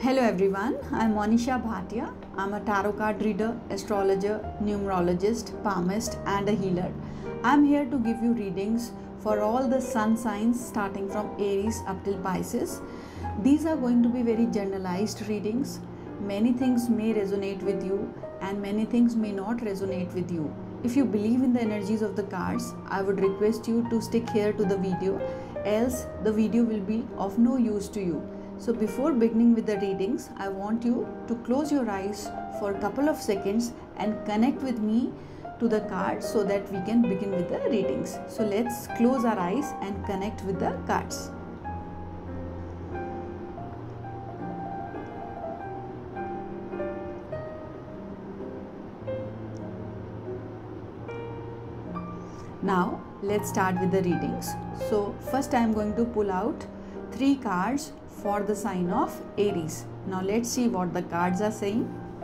Hello everyone, I'm Monisha Bhatia. I'm a tarot card reader, astrologer, numerologist, palmist and a healer. I'm here to give you readings for all the sun signs starting from Aries up till Pisces. These are going to be very generalized readings. Many things may resonate with you and many things may not resonate with you. If you believe in the energies of the cards, I would request you to stick here to the video, else the video will be of no use to you. So before beginning with the readings, I want you to close your eyes for a couple of seconds and connect with me to the cards so that we can begin with the readings. So let's close our eyes and connect with the cards. Now let's start with the readings. So first I am going to pull out 3 cards for the sign of Aries. Now let's see what the cards are saying.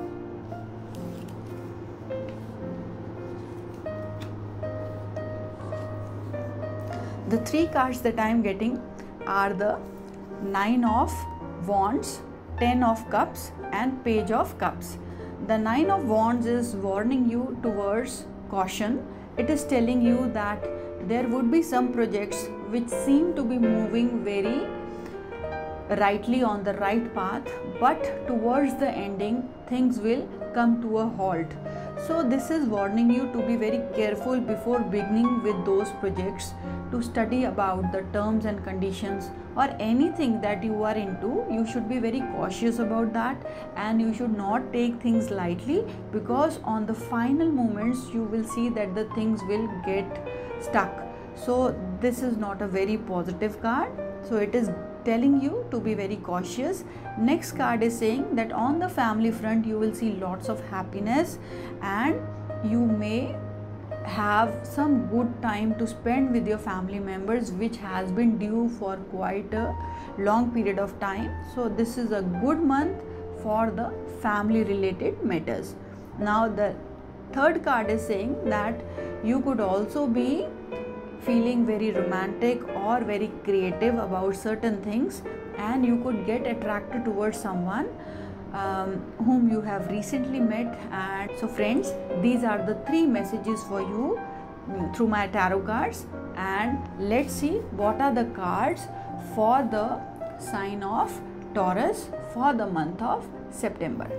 The 3 cards that I am getting are the 9 of Wands, 10 of Cups and Page of Cups. The 9 of Wands is warning you towards caution. It is telling you that there would be some projects which seem to be moving very rightly on the right path, but towards the ending things will come to a halt. So this is warning you to be very careful before beginning with those projects, to study about the terms and conditions or anything that you are into. You should be very cautious about that and you should not take things lightly, because on the final moments you will see that the things will get stuck. So this is not a very positive card. So it is telling you to be very cautious. Next card is saying that on the family front you will see lots of happiness and you may have some good time to spend with your family members, which has been due for quite a long period of time. So this is a good month for the family related matters. Now the third card is saying that you could also be feeling very romantic or very creative about certain things, and you could get attracted towards someone whom you have recently met. And so friends, these are the 3 messages for you through my tarot cards, and let's see what are the cards for the sign of Taurus for the month of September.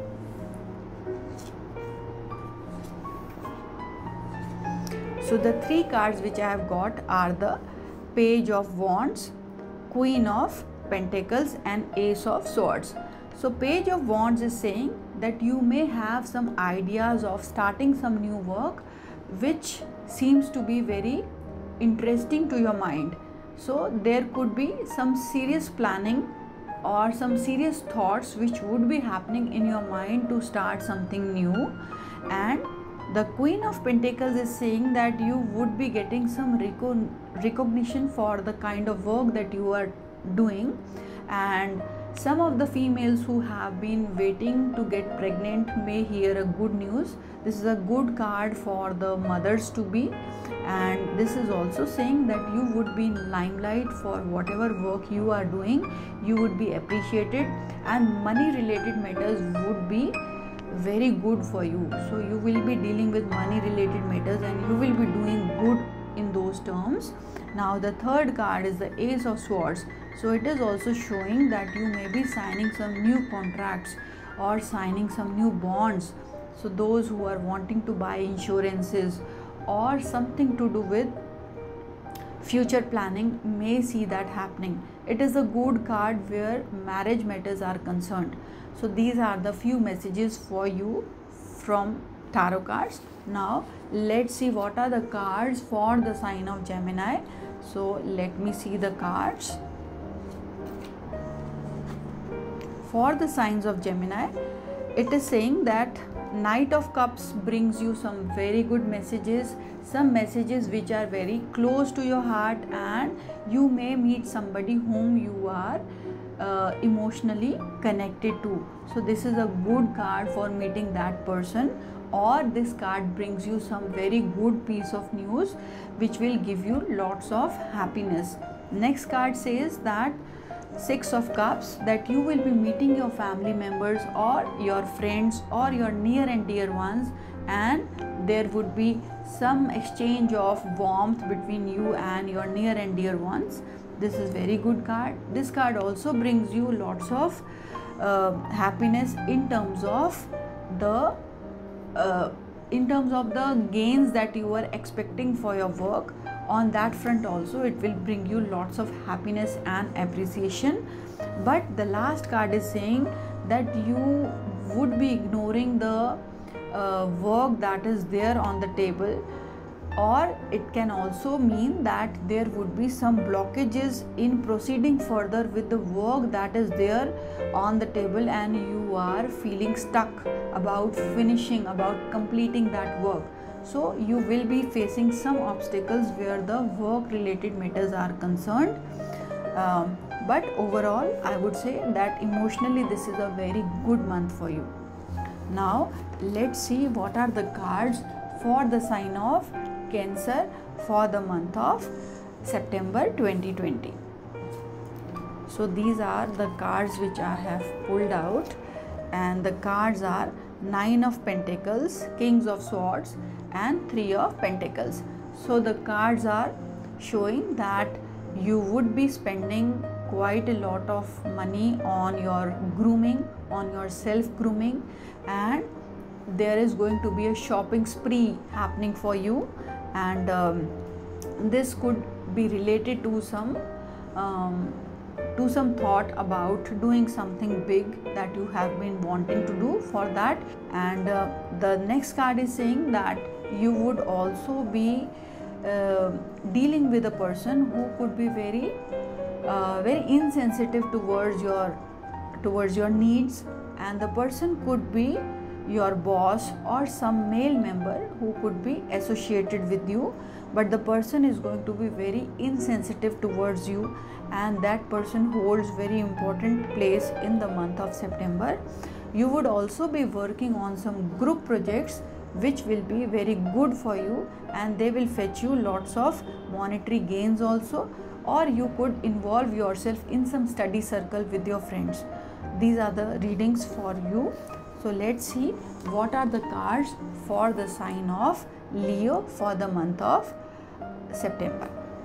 So the 3 cards which I have got are the Page of Wands, Queen of Pentacles and Ace of Swords. So Page of Wands is saying that you may have some ideas of starting some new work which seems to be very interesting to your mind. So there could be some serious planning or some serious thoughts which would be happening in your mind to start something new. And the Queen of Pentacles is saying that you would be getting some recognition for the kind of work that you are doing, and some of the females who have been waiting to get pregnant may hear a good news. This is a good card for the mothers to be, and this is also saying that you would be in limelight for whatever work you are doing. You would be appreciated and money related matters would be very good for you. So you will be dealing with money related matters and you will be doing good in those terms. Now the third card is the Ace of Swords. So it is also showing that you may be signing some new contracts or signing some new bonds. So those who are wanting to buy insurances or something to do with future planning may see that happening. It is a good card where marriage matters are concerned. So these are the few messages for you from tarot cards. Now let's see what are the cards for the sign of Gemini. So let me see the cards. For the signs of Gemini, it is saying that Knight of Cups brings you some very good messages, some messages which are very close to your heart, and you may meet somebody whom you are emotionally connected to. So this is a good card for meeting that person, or this card brings you some very good piece of news which will give you lots of happiness. Next card says that Six of Cups, that you will be meeting your family members or your friends or your near and dear ones, and there would be some exchange of warmth between you and your near and dear ones. This is very good card. This card also brings you lots of happiness in terms of the gains that you are expecting for your work. On that front also it will bring you lots of happiness and appreciation. But the last card is saying that you would be ignoring the work that is there on the table, or it can also mean that there would be some blockages in proceeding further with the work that is there on the table, and you are feeling stuck about finishing, about completing that work. So you will be facing some obstacles where the work related matters are concerned. But overall I would say that emotionally this is a very good month for you. Now let's see what are the cards for the sign of Cancer for the month of September 2020. So these are the cards which I have pulled out, and the cards are Nine of Pentacles, Kings of Swords and Three of Pentacles. So the cards are showing that you would be spending quite a lot of money on your grooming, on your self grooming, and there is going to be a shopping spree happening for you, and this could be related to some thought about doing something big that you have been wanting to do for that. And the next card is saying that you would also be dealing with a person who could be very insensitive towards your needs, and the person could be your boss or some male member who could be associated with you, but the person is going to be very insensitive towards you, and that person holds very important place in the month of September. You would also be working on some group projects which will be very good for you, and they will fetch you lots of monetary gains also, or you could involve yourself in some study circle with your friends. These are the readings for you. So let's see what are the cards for the sign of Leo for the month of September.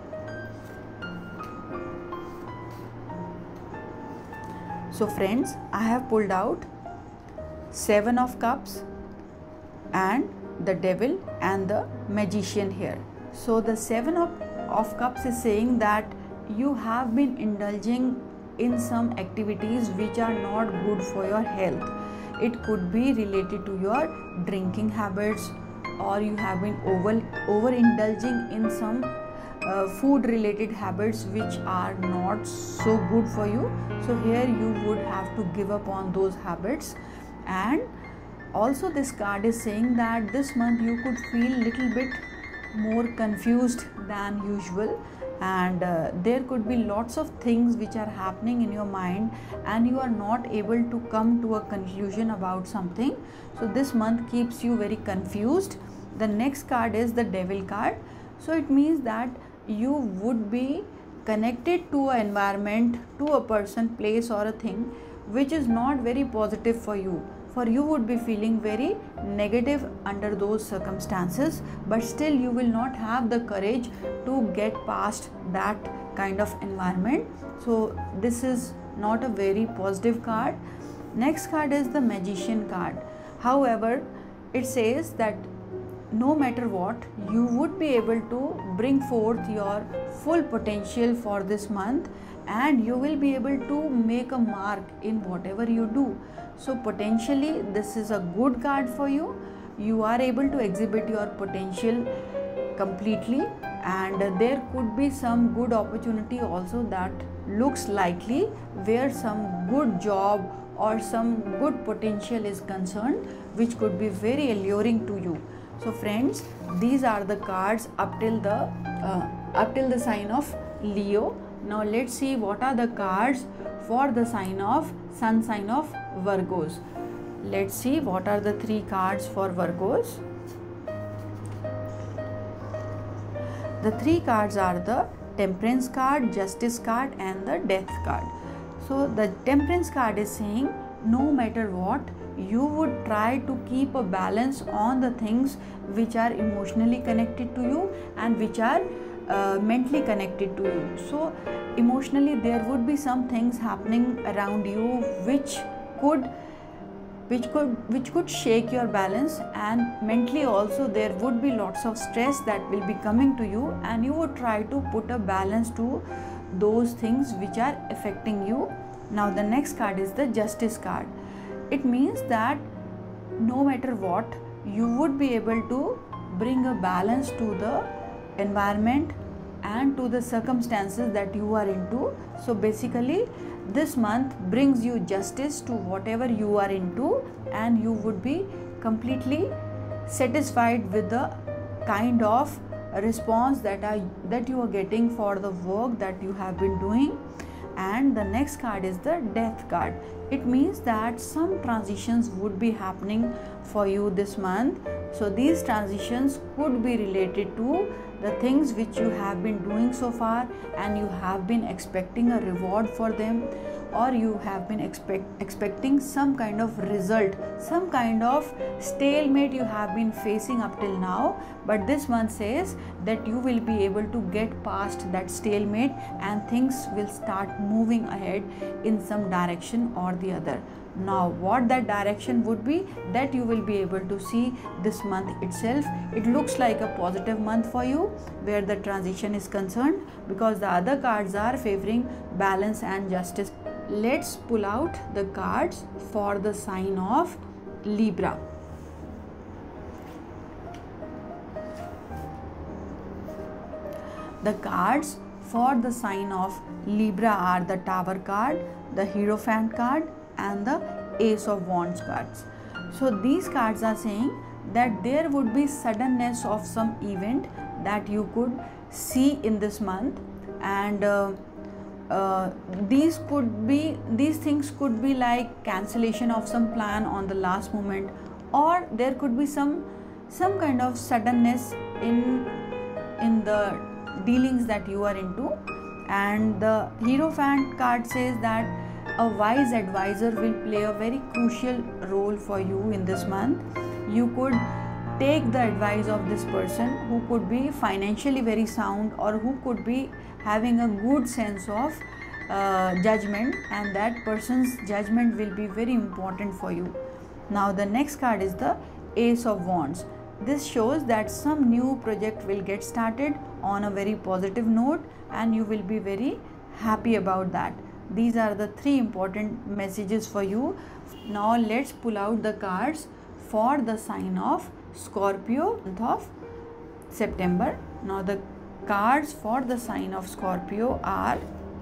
So friends, I have pulled out Seven of Cups and the Devil and the Magician here. So the Seven of Cups is saying that you have been indulging in some activities which are not good for your health. It could be related to your drinking habits, or you have been overindulging in some food related habits which are not so good for you. So here you would have to give up on those habits. And also this card is saying that this month you could feel little bit more confused than usual, and there could be lots of things which are happening in your mind and you are not able to come to a conclusion about something. So this month keeps you very confused. The next card is the Devil card. So it means that you would be connected to an environment, to a person, place or a thing which is not very positive for you. For you would be feeling very negative under those circumstances, but still you will not have the courage to get past that kind of environment. So this is not a very positive card. Next card is the Magician card. However, it says that no matter what, you would be able to bring forth your full potential for this month, and you will be able to make a mark in whatever you do. So potentially this is a good card for you. You are able to exhibit your potential completely, and there could be some good opportunity also that looks likely, where some good job or some good potential is concerned, which could be very alluring to you. So friends, these are the cards up till the sign of Leo. Now let's see what are the cards for the sign of Sun sign of Virgos. Let's see what are the three cards for Virgos. The three cards are the Temperance card, Justice card and the Death card. So the Temperance card is saying, no matter what, you would try to keep a balance on the things which are emotionally connected to you and which are mentally connected to you. So emotionally there would be some things happening around you which could shake your balance, and mentally also there would be lots of stress that will be coming to you, and you would try to put a balance to those things which are affecting you. Now the next card is the Justice card. It means that no matter what, you would be able to bring a balance to the environment and to the circumstances that you are into. So basically this month brings you justice to whatever you are into, and you would be completely satisfied with the kind of response that you are getting for the work that you have been doing. And the next card is the Death card. It means that some transitions would be happening for you this month. So these transitions could be related to the things which you have been doing so far, and you have been expecting a reward for them, or you have been expecting some kind of result, some kind of stalemate you have been facing up till now. But this month says that you will be able to get past that stalemate and things will start moving ahead in some direction or the other. Now what that direction would be, that you will be able to see this month itself. It looks like a positive month for you where the transition is concerned, because the other cards are favoring balance and justice. Let's pull out the cards for the sign of Libra. The cards for the sign of Libra are the Tower card, the Hierophant card, and the Ace of Wands cards. So these cards are saying that there would be suddenness of some event that you could see in this month, and these things could be like cancellation of some plan on the last moment, or there could be some kind of suddenness in the dealings that you are into. And the Hierophant card says that a wise advisor will play a very crucial role for you in this month. You could take the advice of this person who could be financially very sound, or who could be having a good sense of judgment, and that person's judgment will be very important for you. Now the next card is the Ace of Wands. This shows that some new project will get started on a very positive note, and you will be very happy about that. These are the three important messages for you. Now let's pull out the cards for the sign of Scorpio month of September. Now the cards for the sign of Scorpio are,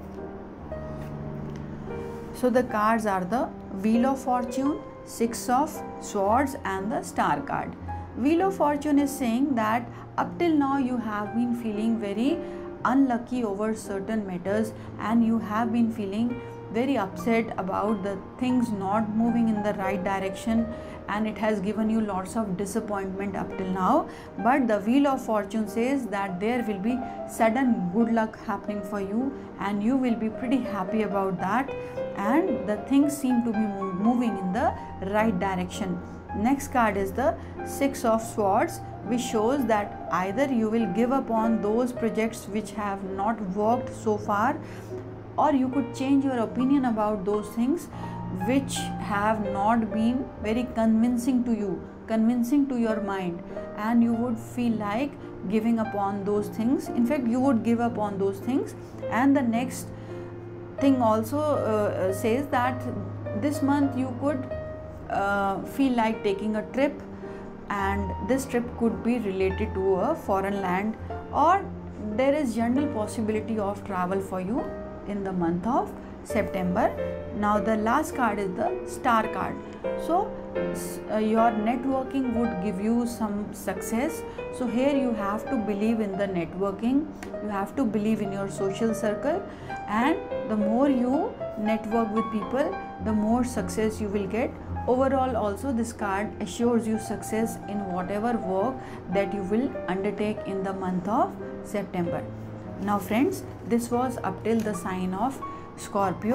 so the cards are the Wheel of Fortune, Six of Swords, and the Star card. Wheel of Fortune is saying that up till now you have been feeling very unlucky over certain matters, and you have been feeling very upset about the things not moving in the right direction, and it has given you lots of disappointment up till now. But the Wheel of Fortune says that there will be sudden good luck happening for you, and you will be pretty happy about that, and the things seem to be moving in the right direction. Next card is the Six of Swords, which shows that either you will give up on those projects which have not worked so far, or you could change your opinion about those things which have not been very convincing to you, convincing to your mind, and you would feel like giving up on those things. In fact, you would give up on those things. And the next thing also says that this month you could feel like taking a trip, and this trip could be related to a foreign land, or there is general possibility of travel for you in the month of September. Now the last card is the Star card. So your networking would give you some success. So here you have to believe in the networking, you have to believe in your social circle, and the more you network with people, the more success you will get. Overall also this card assures you success in whatever work that you will undertake in the month of September. Now friends, this was up till the sign of Scorpio.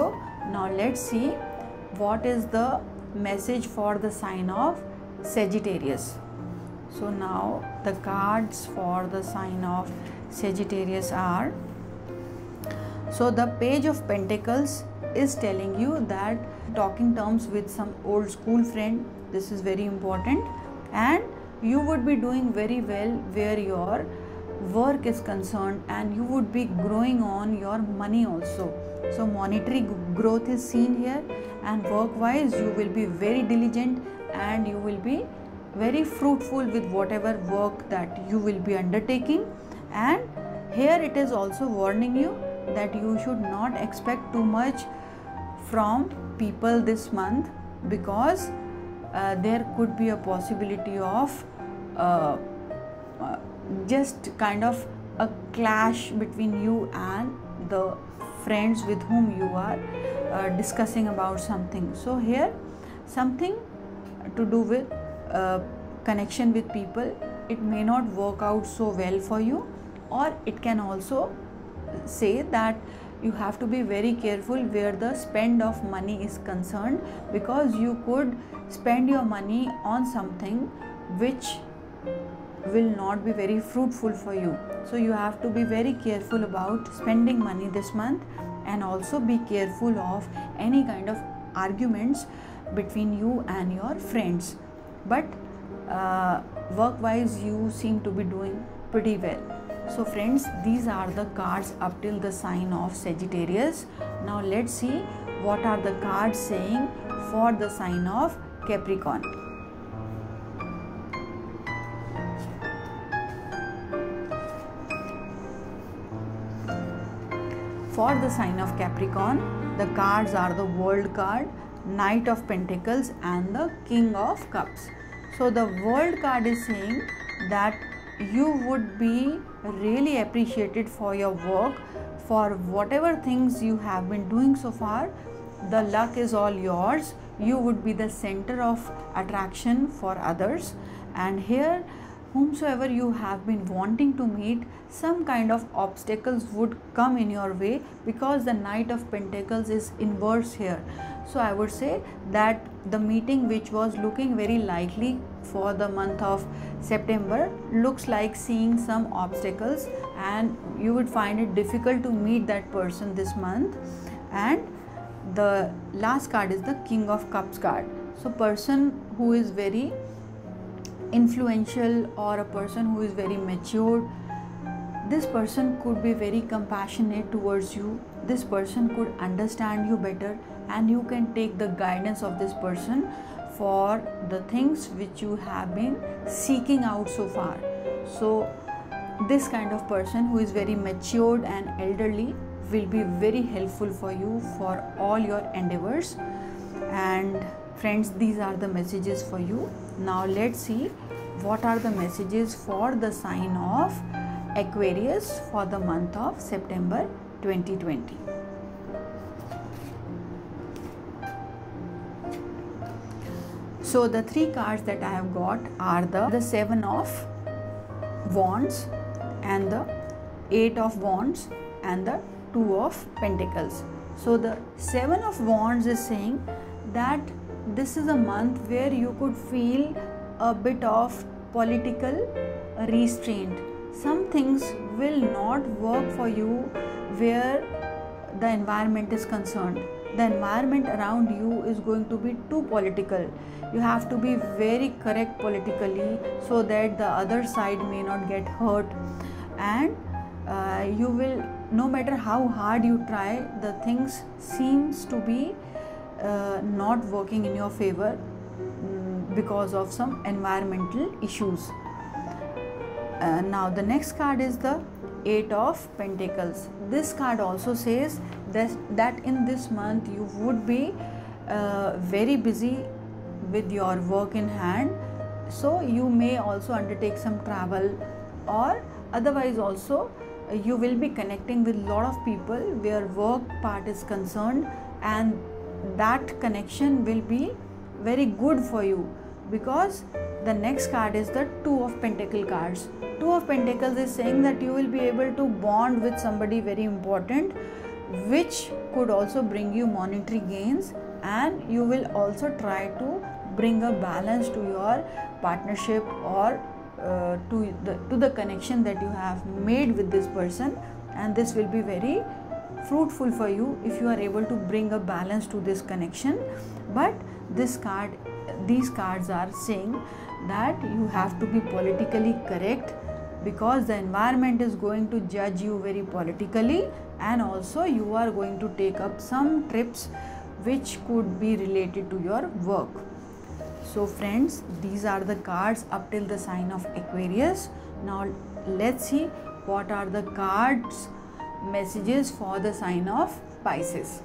Now let's see what is the message for the sign of Sagittarius. So now the cards for the sign of Sagittarius are, so the Page of Pentacles is telling you that talking terms with some old school friend, this is very important, and you would be doing very well where your work is concerned, and you would be growing on your money also. So monetary growth is seen here, and work wise you will be very diligent and you will be very fruitful with whatever work that you will be undertaking. And here it is also warning you that you should not expect too much from people this month, because there could be a possibility of just kind of a clash between you and the friends with whom you are discussing about something. So here something to do with connection with people, it may not work out so well for you, or it can also say that you have to be very careful where the spend of money is concerned, because you could spend your money on something which will not be very fruitful for you. So you have to be very careful about spending money this month, and also be careful of any kind of arguments between you and your friends. But work wise you seem to be doing pretty well. So friends, these are the cards up till the sign of Sagittarius. Now let's see what are the cards saying for the sign of Capricorn. For the sign of Capricorn, the cards are the World card, Knight of Pentacles and the King of Cups. So the World card is saying that you would be really appreciated for your work, for whatever things you have been doing so far. The luck is all yours. You would be the center of attraction for others, and here whomsoever you have been wanting to meet, some kind of obstacles would come in your way, because the Knight of Pentacles is inverse here. So I would say that the meeting which was looking very likely for the month of September looks like seeing some obstacles, and you would find it difficult to meet that person this month. And the last card is the King of Cups card. So person who is very influential, or a person who is very matured, this person could be very compassionate towards you. This person could understand you better, and you can take the guidance of this person for the things which you have been seeking out so far. So this kind of person who is very matured and elderly will be very helpful for you for all your endeavors. And friends, these are the messages for you. Now let's see what are the messages for the sign of Aquarius for the month of September 2020. So the three cards that I have got are the Seven of Wands and the Eight of Wands and the Two of Pentacles. So the Seven of Wands is saying that this is a month where you could feel a bit of political restraint. Some things will not work for you where the environment is concerned. The environment around you is going to be too political. You have to be very correct politically so that the other side may not get hurt, and you will, no matter how hard you try, the things seems to be not working in your favor because of some environmental issues. Now the next card is the Eight of Pentacles. This card also says that in this month you would be very busy with your work in hand, so you may also undertake some travel, or otherwise also you will be connecting with a lot of people where work part is concerned, and that connection will be very good for you, because the next card is the Two of Pentacles cards. Two of Pentacles is saying that you will be able to bond with somebody very important, which could also bring you monetary gains, and you will also try to bring a balance to your partnership or to the connection that you have made with this person, and this will be very fruitful for you if you are able to bring a balance to this connection. But these cards are saying that you have to be politically correct, because the environment is going to judge you very politically, and also you are going to take up some trips which could be related to your work. So friends, these are the cards up till the sign of Aquarius. Now let's see what are the cards messages for the sign of Pisces.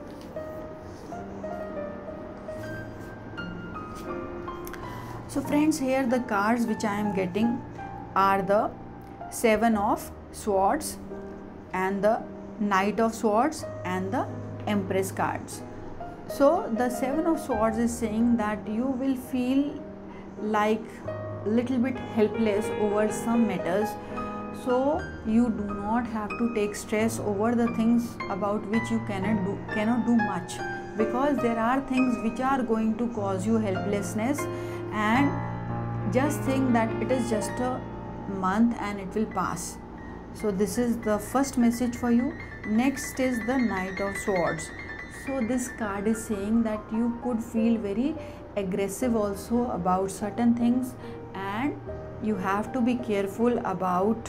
So friends, here the cards which I am getting are the Seven of Swords and the Knight of Swords and the Empress cards. So the Seven of Swords is saying that you will feel like little bit helpless over some matters, so you do not have to take stress over the things about which you cannot do much, because there are things which are going to cause you helplessness, and just think that it is just a month and it will pass. So this is the first message for you. Next is the Knight of Swords. So this card is saying that you could feel very aggressive also about certain things, and you have to be careful about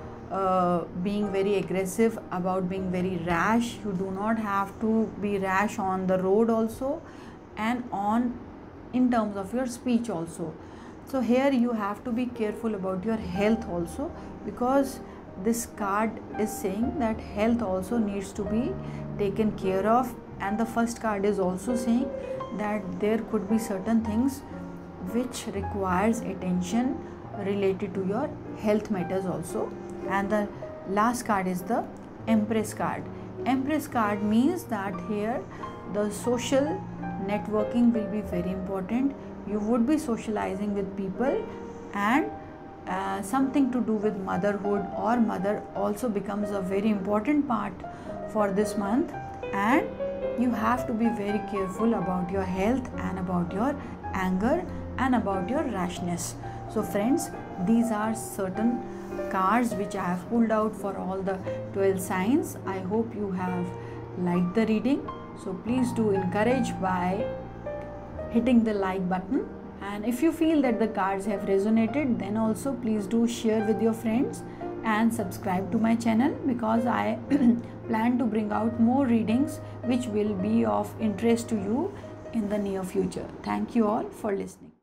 being very aggressive, about being very rash. You do not have to be rash on the road also, and in terms of your speech also. So here you have to be careful about your health also, because this card is saying that health also needs to be taken care of. And the first card is also saying that there could be certain things which requires attention related to your health matters also. And the last card is the Empress card. Empress card means that here the social networking will be very important. You would be socializing with people, and something to do with motherhood or mother also becomes a very important part for this month, and you have to be very careful about your health and about your anger and about your rashness. So friends, these are certain cards which I have pulled out for all the 12 signs. I hope you have liked the reading. So please do encourage by hitting the like button, and if you feel that the cards have resonated, then also please do share with your friends and subscribe to my channel, because I plan to bring out more readings which will be of interest to you in the near future. Thank you all for listening.